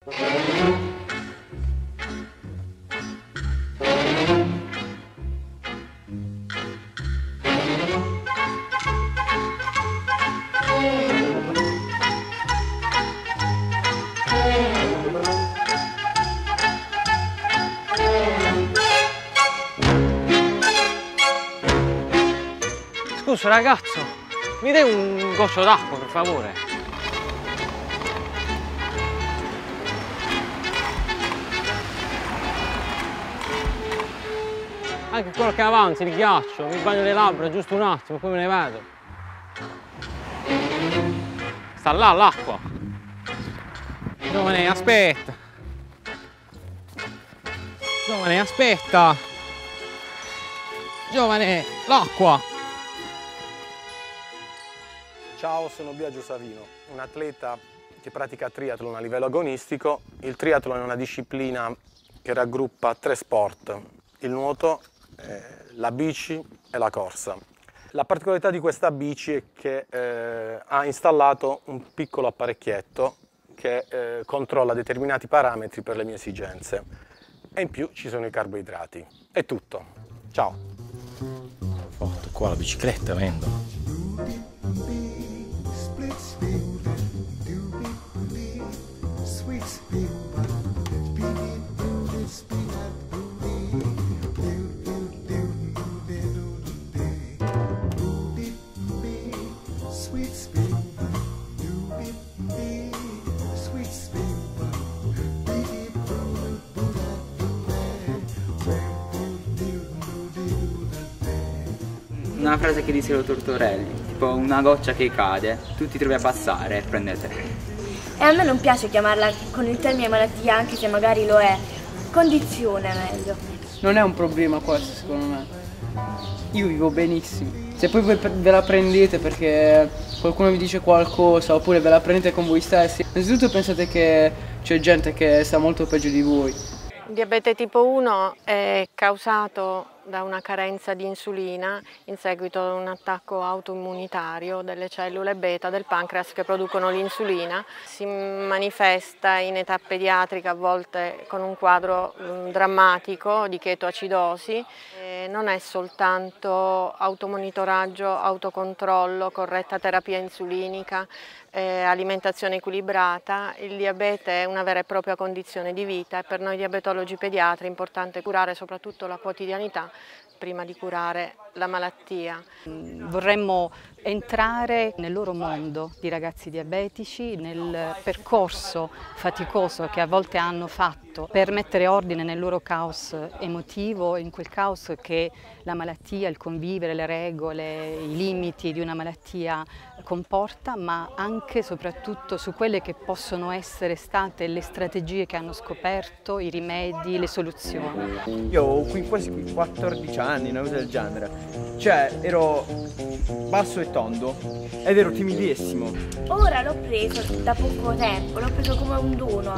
Scusa ragazzo, mi dai un goccio d'acqua per favore? Anche quello che avanza, il ghiaccio, mi bagno le labbra giusto un attimo, poi me ne vado. Sta là l'acqua. Giovane, aspetta. Giovane, aspetta. Giovane, l'acqua. Ciao, sono Biagio Savino, un atleta che pratica triathlon a livello agonistico. Il triathlon è una disciplina che raggruppa 3 sport, il nuoto, la bici e la corsa. La particolarità di questa bici è che ha installato un piccolo apparecchietto che controlla determinati parametri per le mie esigenze e in più ci sono i carboidrati. È tutto, ciao! Fatto qua la bicicletta, vendo. Una frase che dissero Tortorelli, tipo una goccia che cade, tu ti trovi a passare e prendete. E a me non piace chiamarla con il termine malattia, anche se magari lo è. Condizione è meglio. Non è un problema questo, secondo me. Io vivo benissimo. Se poi ve la prendete perché qualcuno vi dice qualcosa oppure ve la prendete con voi stessi, innanzitutto pensate che c'è gente che sta molto peggio di voi. Il diabete tipo 1 è causato da una carenza di insulina in seguito a un attacco autoimmunitario delle cellule beta del pancreas che producono l'insulina. Si manifesta in età pediatrica a volte con un quadro drammatico di chetoacidosi. Non è soltanto automonitoraggio, autocontrollo, corretta terapia insulinica, alimentazione equilibrata. Il diabete è una vera e propria condizione di vita e per noi diabetologi pediatri è importante curare soprattutto la quotidianità prima di curare la malattia. Vorremmo entrare nel loro mondo di ragazzi diabetici, nel percorso faticoso che a volte hanno fatto per mettere ordine nel loro caos emotivo, in quel caos che la malattia, il convivere, le regole, i limiti di una malattia comporta, ma anche e soprattutto su quelle che possono essere state le strategie che hanno scoperto, i rimedi, le soluzioni. Io ho quasi 14 anni, una cosa del genere. Cioè, ero basso e tondo ed ero timidissimo. Ora l'ho preso da poco tempo, l'ho preso come un dono,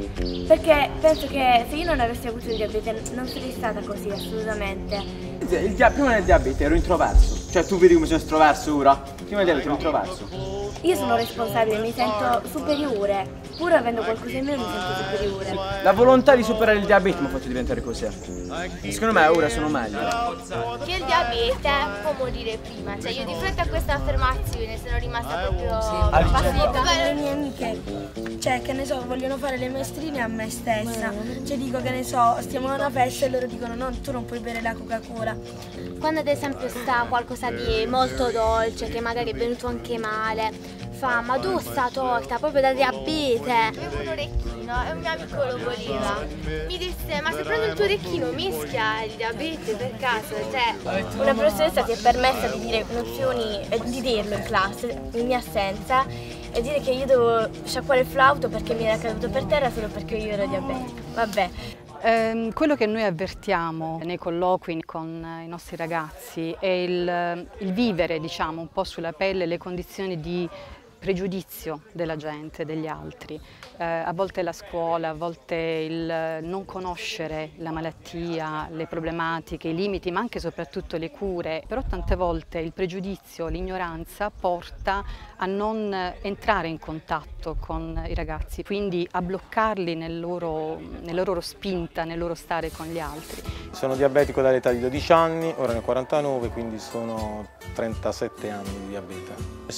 perché penso che se io non avessi avuto il diabete non sarei stata così, assolutamente. Prima del diabete ero introverso, cioè tu vedi come sono estroverso ora? Prima del diabete ero introverso. Io sono responsabile, mi sento superiore, pur avendo qualcosa in meno mi sento superiore. La volontà di superare il diabete mi ha fatto diventare così. Secondo me ora sono meglio. Che il diabete può morire prima, cioè io di fronte a questa affermazione sono rimasta proprio basita. Le mie amiche, cioè che ne so, vogliono fare le maestrine a me stessa, cioè dico che ne so, stiamo a una festa e loro dicono no, tu non puoi bere la Coca-Cola. Quando ad esempio sta qualcosa di molto dolce, che magari è venuto anche male, fa ma tu sta torta proprio da diabete. Avevo un orecchino e un mio amico lo voleva, mi disse ma se prendo il tuo orecchino mischia il diabete per caso, cioè. Una professoressa si è permessa di dire nozioni, di dirlo in classe, in mia assenza, e dire che io dovevo sciacquare il flauto perché mi era caduto per terra solo perché io ero diabetica. Vabbè. Quello che noi avvertiamo nei colloqui con i nostri ragazzi è il vivere, diciamo, un po' sulla pelle le condizioni di pregiudizio della gente, degli altri. A volte la scuola, a volte il non conoscere la malattia, le problematiche, i limiti, ma anche e soprattutto le cure. Però tante volte il pregiudizio, l'ignoranza porta a non entrare in contatto con i ragazzi, quindi a bloccarli nella loro spinta, nel loro stare con gli altri. Sono diabetico dall'età di 12 anni, ora ne ho 49, quindi sono 37 anni di diabete.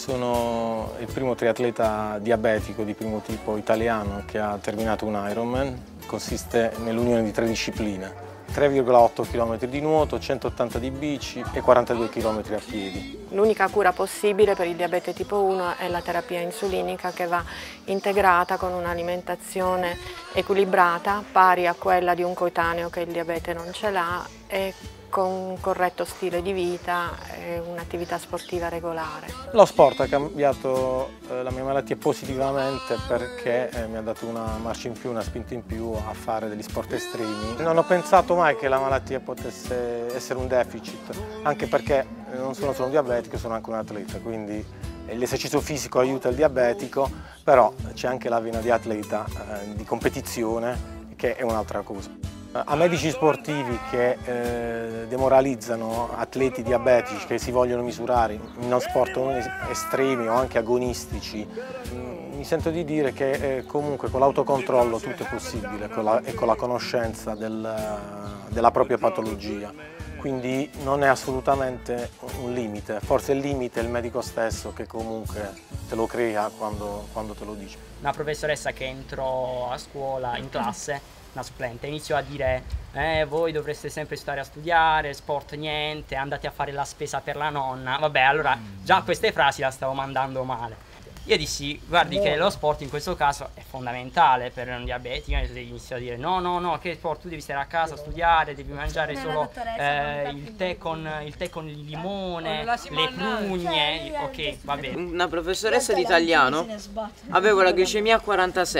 Sono il primo triatleta diabetico di primo tipo italiano che ha terminato un Ironman. Consiste nell'unione di 3 discipline. 3,8 km di nuoto, 180 di bici e 42 km a piedi. L'unica cura possibile per il diabete tipo 1 è la terapia insulinica, che va integrata con un'alimentazione equilibrata, pari a quella di un coetaneo che il diabete non ce l'ha, e con un corretto stile di vita e un'attività sportiva regolare. Lo sport ha cambiato la mia malattia positivamente perché mi ha dato una marcia in più, una spinta in più a fare degli sport estremi. Non ho pensato mai che la malattia potesse essere un deficit, anche perché non sono solo un diabetico, sono anche un atleta, quindi l'esercizio fisico aiuta il diabetico, però c'è anche la vena di atleta, di competizione, che è un'altra cosa. A medici sportivi che demoralizzano atleti diabetici che si vogliono misurare in uno sport estremi o anche agonistici, mi sento di dire che comunque con l'autocontrollo tutto è possibile e con la conoscenza della propria patologia. Quindi non è assolutamente un limite, forse il limite è il medico stesso che comunque te lo crea quando te lo dice. Una professoressa che entrò a scuola, in classe, una supplente, iniziò a dire voi dovreste sempre stare a studiare, sport niente, andate a fare la spesa per la nonna. Vabbè, allora già queste frasi la stavo mandando male. Io dissi, guardi che lo sport in questo caso è fondamentale per un diabetico. Inizio a dire no, che sport, tu devi stare a casa a studiare, devi mangiare solo il tè con il limone, le prugne, ok, va bene. Una professoressa di italiano, avevo la glicemia a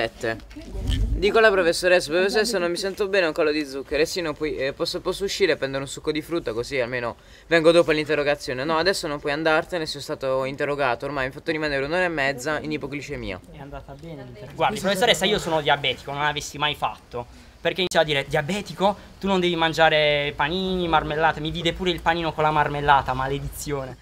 47. Dico alla professoressa, non mi sento bene, ho un calo di zucchero. Sì, no, poi posso uscire e prendere un succo di frutta, così almeno vengo dopo l'interrogazione. No, adesso non puoi andartene, sono stato interrogato, ormai mi ha fatto rimanere un'ora e mezza in ipoglicemia. È andata bene l'interrogazione. Guardi, professoressa, io sono diabetico, non l'avessi mai fatto. Perché iniziò a dire, diabetico? Tu non devi mangiare panini, marmellate. Mi vide pure il panino con la marmellata, maledizione.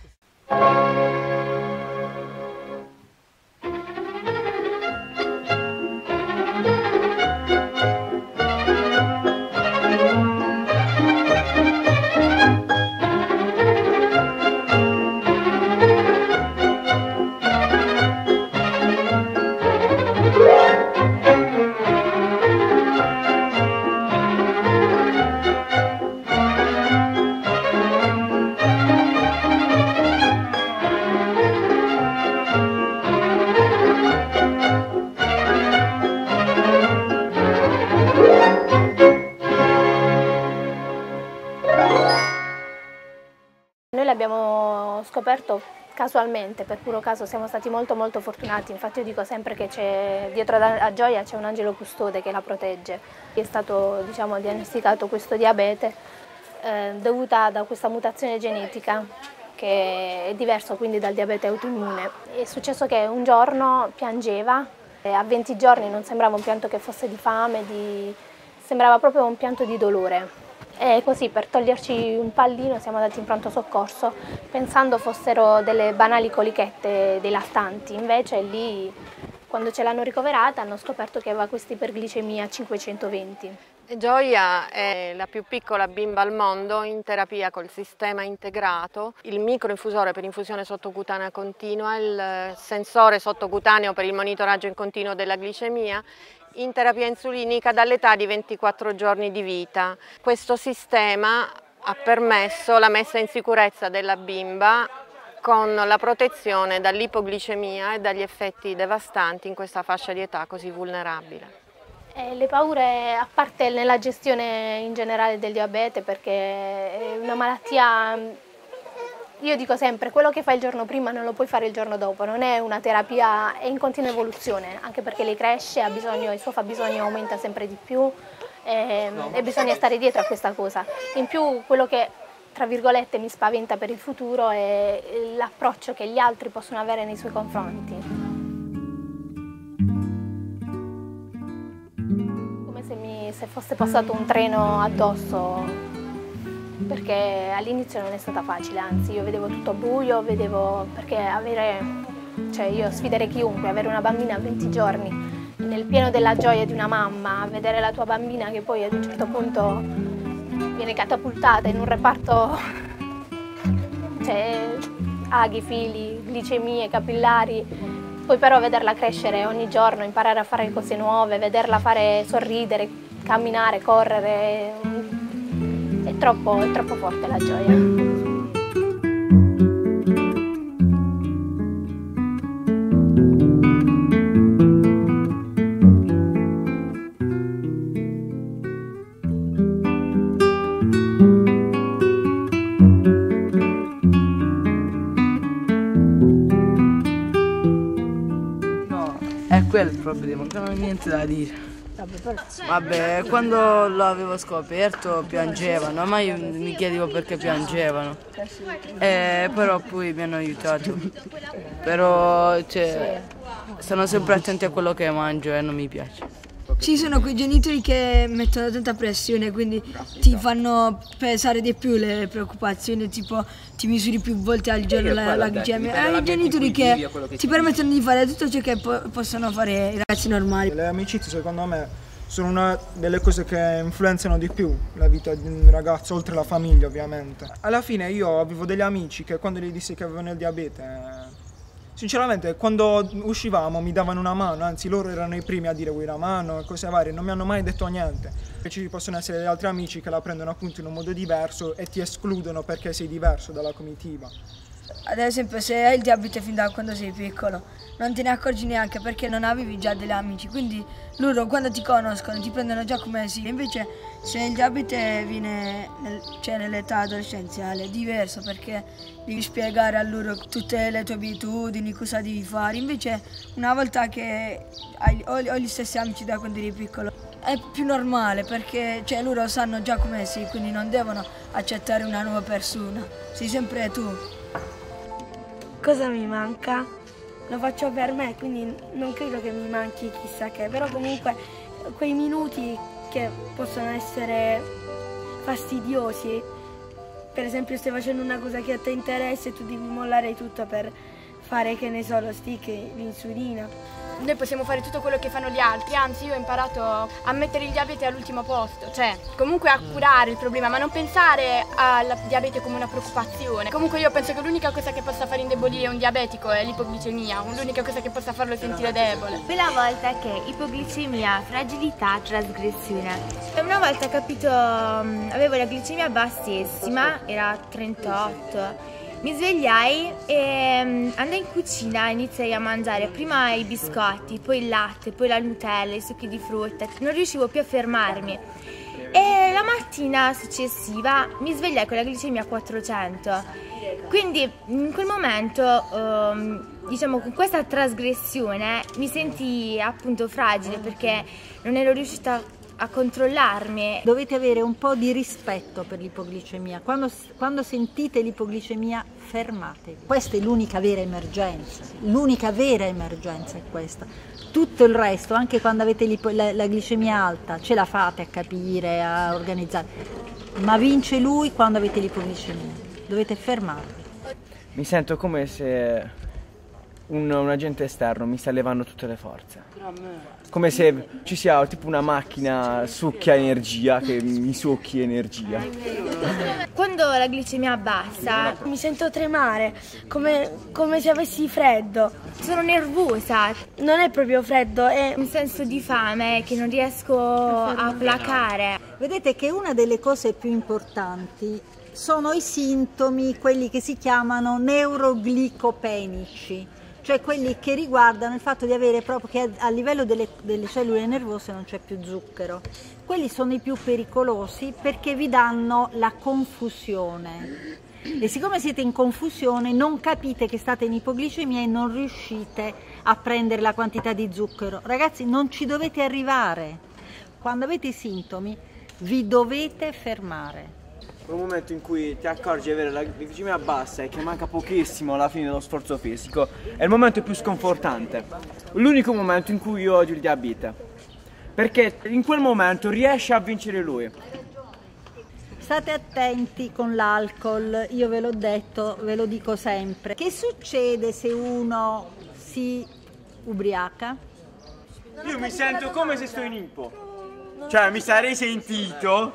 Noi l'abbiamo scoperto casualmente, per puro caso, siamo stati molto fortunati. Infatti io dico sempre che dietro a Gioia c'è un angelo custode che la protegge. È stato, diciamo, diagnosticato questo diabete dovuta da questa mutazione genetica che è diverso quindi dal diabete autoimmune. È successo che un giorno piangeva, a 20 giorni non sembrava un pianto che fosse di fame, sembrava proprio un pianto di dolore. E così, per toglierci un pallino, siamo andati in pronto soccorso pensando fossero delle banali colichette dei lattanti. Invece lì, quando ce l'hanno ricoverata, hanno scoperto che aveva questa iperglicemia a 520. Gioia è la più piccola bimba al mondo in terapia col sistema integrato, il microinfusore per infusione sottocutanea continua, il sensore sottocutaneo per il monitoraggio in continuo della glicemia, in terapia insulinica dall'età di 24 giorni di vita. Questo sistema ha permesso la messa in sicurezza della bimba con la protezione dall'ipoglicemia e dagli effetti devastanti in questa fascia di età così vulnerabile. Le paure, a parte nella gestione in generale del diabete, perché è una malattia, io dico sempre, quello che fai il giorno prima non lo puoi fare il giorno dopo, non è una terapia, è in continua evoluzione, anche perché lei cresce, il suo fabbisogno aumenta sempre di più e bisogna stare dietro a questa cosa. In più quello che, tra virgolette, mi spaventa per il futuro è l'approccio che gli altri possono avere nei suoi confronti. se fosse passato un treno addosso, perché all'inizio non è stata facile, anzi io vedevo tutto buio, perché io sfiderei chiunque, avere una bambina a 20 giorni nel pieno della gioia di una mamma, vedere la tua bambina che poi ad un certo punto viene catapultata in un reparto, aghi, fili, glicemie, capillari, poi però vederla crescere ogni giorno, imparare a fare cose nuove, vederla sorridere, camminare, correre, è troppo forte la gioia. È quello il problema, non ho niente da dire. Vabbè, quando lo avevo scoperto piangevano, ma io mi chiedevo perché piangevano. Però poi mi hanno aiutato. Però stanno sempre attenti a quello che mangio e non mi piace. Ci sono quei genitori che mettono tanta pressione, quindi ti fanno pesare di più le preoccupazioni, tipo ti misuri più volte al giorno la glicemia. I genitori che ti permettono di fare tutto ciò che possono fare i ragazzi normali. Le amicizie secondo me sono una delle cose che influenzano di più la vita di un ragazzo, oltre alla famiglia ovviamente. Alla fine io avevo degli amici che quando gli dissi che avevano il diabete, sinceramente quando uscivamo mi davano una mano, anzi loro erano i primi a dire vuoi una mano e cose varie, non mi hanno mai detto niente. Ci possono essere degli altri amici che la prendono appunto in un modo diverso e ti escludono perché sei diverso dalla comitiva. Ad esempio, se hai il diabete fin da quando sei piccolo non te ne accorgi neanche perché non avevi già degli amici, quindi loro quando ti conoscono ti prendono già come sì. Invece se il diabete viene nell'età adolescenziale è diverso, perché devi spiegare a loro tutte le tue abitudini, cosa devi fare. Invece una volta che ho gli stessi amici da quando eri piccolo è più normale, perché loro sanno già come sei, quindi non devono accettare una nuova persona, sei sempre tu. Cosa mi manca? Lo faccio per me, quindi non credo che mi manchi chissà che, però comunque quei minuti che possono essere fastidiosi, per esempio stai facendo una cosa che a te interessa e tu devi mollare tutto per fare, che ne so, lo stick, l'insulina. Noi possiamo fare tutto quello che fanno gli altri, anzi io ho imparato a mettere il diabete all'ultimo posto, comunque a curare il problema, ma non pensare al diabete come una preoccupazione. Comunque io penso che l'unica cosa che possa far indebolire un diabetico è l'ipoglicemia, l'unica cosa che possa farlo sentire debole. Quella volta che ipoglicemia, fragilità, trasgressione. Una volta capito, avevo la glicemia bassissima, era 38. Mi svegliai e andai in cucina e iniziai a mangiare prima i biscotti, poi il latte, poi la Nutella, i succhi di frutta. Non riuscivo più a fermarmi. E la mattina successiva mi svegliai con la glicemia a 400. Quindi in quel momento, diciamo, con questa trasgressione mi sentii appunto fragile, perché non ero riuscita a controllarmi. Dovete avere un po' di rispetto per l'ipoglicemia. Quando sentite l'ipoglicemia, fermatevi. Questa è l'unica vera emergenza. L'unica vera emergenza è questa. Tutto il resto, anche quando avete la glicemia alta, ce la fate a capire, a organizzare. Ma vince lui quando avete l'ipoglicemia. Dovete fermarvi. Mi sento come se un agente esterno mi sta levando tutte le forze. Come se ci sia tipo una macchina succhia energia che mi succhi energia. Quando la glicemia abbassa mi sento tremare, come se avessi freddo. Sono nervosa. Non è proprio freddo, è un senso di fame che non riesco a placare. Vedete che una delle cose più importanti sono i sintomi, quelli che si chiamano neuroglicopenici, cioè quelli che riguardano il fatto di avere proprio che a livello delle cellule nervose non c'è più zucchero. Quelli sono i più pericolosi perché vi danno la confusione. E siccome siete in confusione non capite che state in ipoglicemia e non riuscite a prendere la quantità di zucchero. Ragazzi, non ci dovete arrivare. Quando avete i sintomi vi dovete fermare. Un momento in cui ti accorgi di avere la glicemia bassa e che manca pochissimo alla fine dello sforzo fisico è il momento più sconfortante. L'unico momento in cui io odio il diabete. perché in quel momento riesce a vincere lui. State attenti con l'alcol, io ve l'ho detto, ve lo dico sempre. Che succede se uno si ubriaca? Io mi sento come se sto in Ippo. Cioè, mi sarei sentito.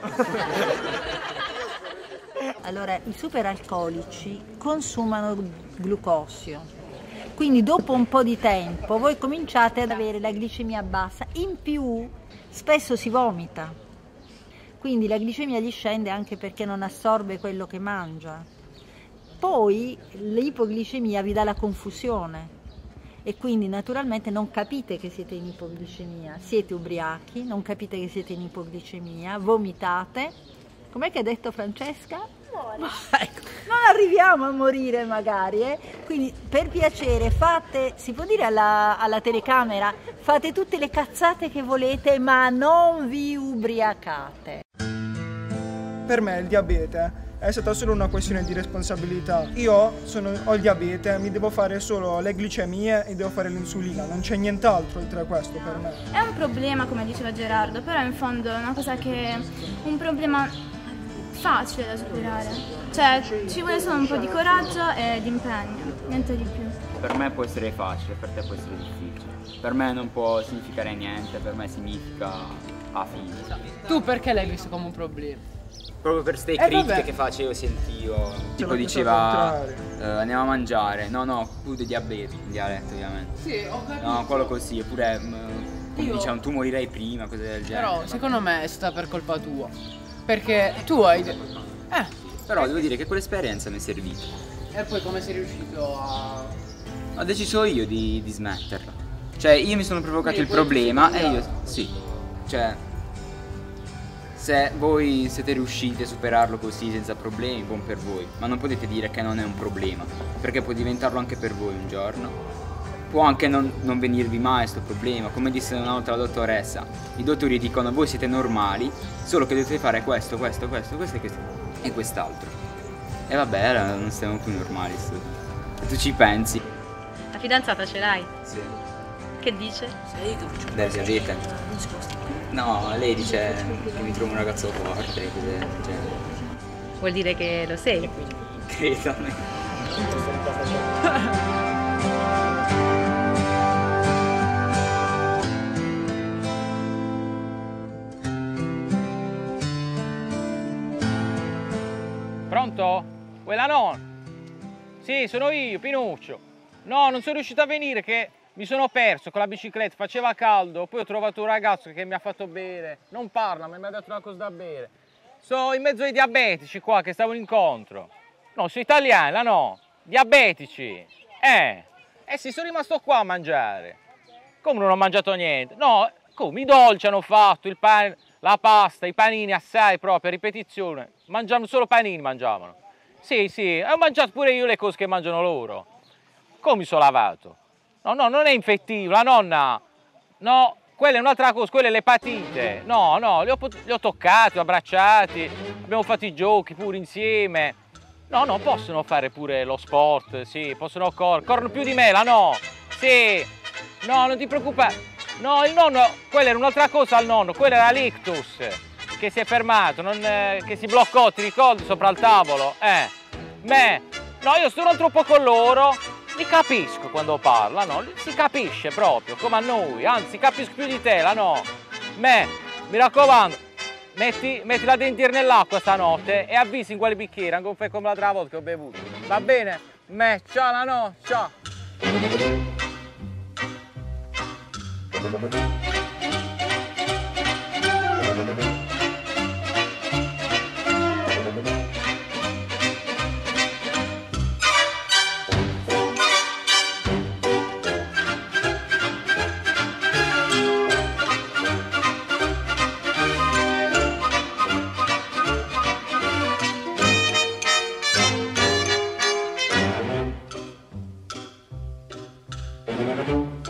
Allora, i superalcolici consumano glucosio, quindi dopo un po' di tempo voi cominciate ad avere la glicemia bassa, in più spesso si vomita, quindi la glicemia gli scende anche perché non assorbe quello che mangia. Poi l'ipoglicemia vi dà la confusione e quindi naturalmente non capite che siete in ipoglicemia, siete ubriachi, non capite che siete in ipoglicemia, vomitate. Com'è che ha detto Francesca? Ecco, non arriviamo a morire magari, quindi per piacere fate, si può dire alla telecamera, fate tutte le cazzate che volete ma non vi ubriacate. Per me il diabete è stata solo una questione di responsabilità. Io ho il diabete, mi devo fare solo le glicemie e devo fare l'insulina, non c'è nient'altro oltre a questo per me. È un problema, come diceva Gerardo, però in fondo è una cosa che un problema facile da superare. Cioè ci vuole solo un po' di coraggio e di impegno, niente di più. Per me può essere facile, per te può essere difficile. Per me non può significare niente, per me significa a fine. Tu perché l'hai visto come un problema? Proprio per queste critiche che facevo, sentivo. Tipo diceva andiamo a mangiare. No, tu di diabete, in dialetto ovviamente. Sì, ho capito. No, quello così, oppure come dicevano tu morirai prima, cose del genere. Però secondo me è stata per colpa tua. Perché tu hai... Però devo dire che quell'esperienza mi è servita. E poi come sei riuscito a... Ho deciso io di smetterla. Cioè io mi sono provocato il problema e io... Sì. Cioè... Se voi siete riusciti a superarlo così senza problemi, buon per voi. Ma non potete dire che non è un problema, perché può diventarlo anche per voi un giorno. Può anche non venirvi mai questo problema. Come disse una volta la dottoressa, i dottori dicono voi siete normali, solo che dovete fare questo e quest'altro. E vabbè, allora non siamo più normali. Se tu ci pensi. La fidanzata ce l'hai? Sì. Che dice? Del diabete. No, lei dice che mi trovo un ragazzo forte, cioè... Vuol dire che lo sei? Credo a me. Pronto? Quella no? Sì, sono io, Pinuccio. No, non sono riuscito a venire che mi sono perso con la bicicletta, faceva caldo, poi ho trovato un ragazzo che mi ha fatto bere, non parla, ma mi ha dato una cosa da bere. Sono in mezzo ai diabetici qua che stavo in incontro. No, sono italiani, no? Diabetici. Sì, sono rimasto qua a mangiare. Come non ho mangiato niente? No, come i dolci hanno fatto, il pane, la pasta, i panini assai proprio, a ripetizione. Mangiavano solo panini, mangiavano. Sì, ho mangiato pure io le cose che mangiano loro. Come mi sono lavato? No, non è infettivo, la nonna, no, quella è un'altra cosa, quella è l'epatite, no, li ho toccati, ho abbracciati, abbiamo fatto i giochi pure insieme, no, possono fare pure lo sport, sì, possono corrono più di me, sì, no, non ti preoccupare, no, il nonno, quella era un'altra cosa al nonno, quella era l'ictus, che si è fermato, che si bloccò, ti ricordi, sopra il tavolo, no, io sto un altro po' con loro, li capisco quando parlano, si capisce proprio, come a noi, anzi capisco più di te, mi raccomando, metti la dentiera nell'acqua stanotte e avvisi in quale bicchiere, anche come l'altra volta che ho bevuto, va bene? Ciao, ciao! Thank you.